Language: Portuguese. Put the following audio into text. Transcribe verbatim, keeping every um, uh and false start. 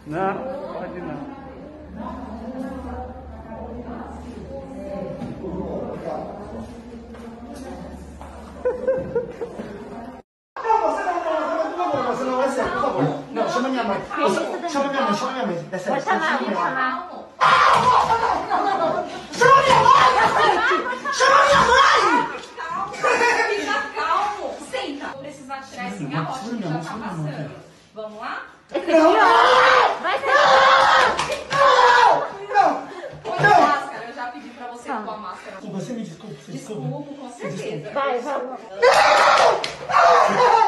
Não, pode não. Não, você não, não, não, não, você não, é sério, por favor. Não, chama minha mãe. Você, chama minha mãe, chama minha mãe. É sério. Vou chamar, vou chamar. Ah, não, não, não, não. Chama minha mãe, cacete! Chama minha mãe! Calma, fica calmo. Senta. Vou precisar tirar esse garrote que já tá passando. Vamos lá? Não! Vai ser. Não! Põe Não! a máscara, eu já pedi pra você pôr a máscara. Você me desculpa, você desculpa. Desculpa, com certeza. Vai, vamos. Não!